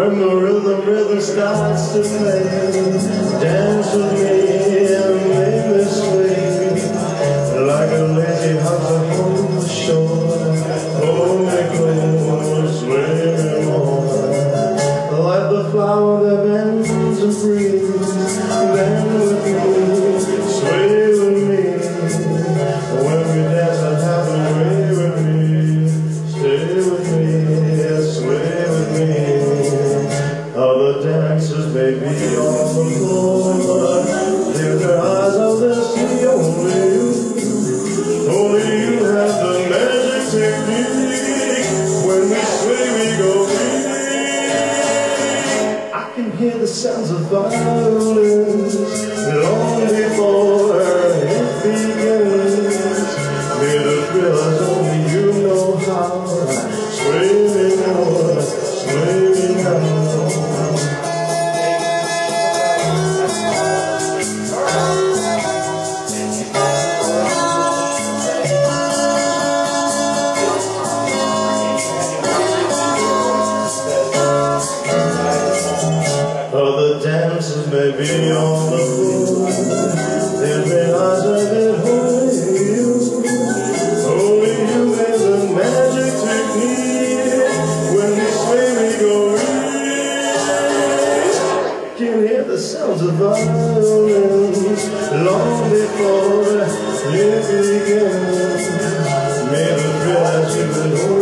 When the rhythm starts to play, dance with me and make me sway, like a lazy hopper on the shore. Hold me close, sway me more, like the flower that bends and breathes. Bend with me, sway with me. When we dance, I have a way with me. Stay with me, sway with me. Other dancers may be on the floor, they're the eyes of the sea. Only you have the magic technique. When we sway, we go weak. I can hear the sounds of violins long before it begins. Near the thrillers, only you know how. Sway me more, sway me now. Other dancers may be on the floor, they'll realize that it only you. Only you have the magic technique. When we sway, we go weak. Can hear the sounds of violins long before it begins. May the realize you